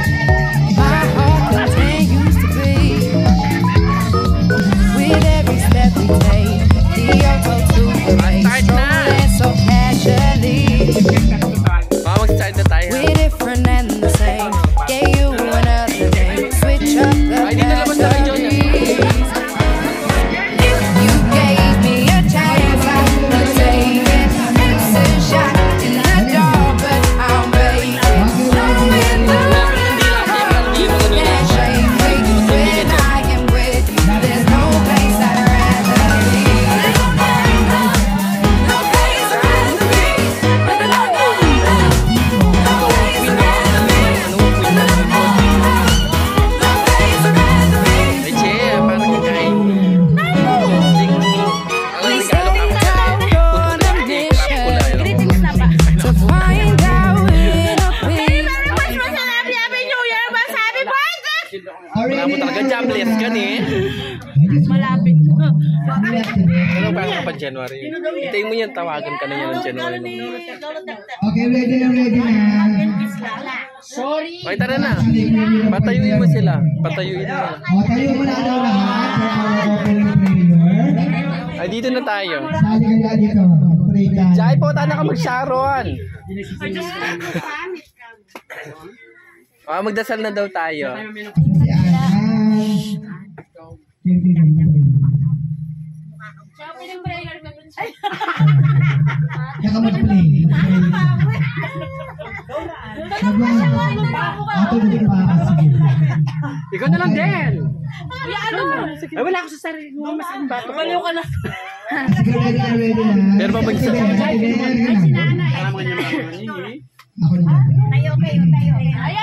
My heart continues to beat with every step we take. The auto to the race, strolling so casually. We're different and the same. Gave you another name. Switch up the batteries. You gave me a chance, I would take it. It's a shot in the dark, but I'm waiting. Knowing the road can't shake me. When I am with you, there's no place I'd rather be. No place I'd rather be. Wala mo talaga jobless ka ni. Malapit. Ano ba kapag January? Hintayin mo yan, tawagan ka na yan ng January. Okay, ready na. Sorry. Okay, tara na. Patayuin mo sila. Patayuin mo. O, tayo muna daw lahat for our opening prayer. Ay, dito na tayo. Sali ka nga dito. Pray ka. Jai po, tana ka mag-Sharon. Magdasal na daw tayo. Si Ana. Nakamag-play. Ato na pa. Ikaw na lang din. Kuya, ano? Ay, wala ako sa sarili mo. Mas ang bato. Baliw ka na. Sige, ready na. Pero pabagsak. Ako na. Tayo kayo, tayo. Ayan.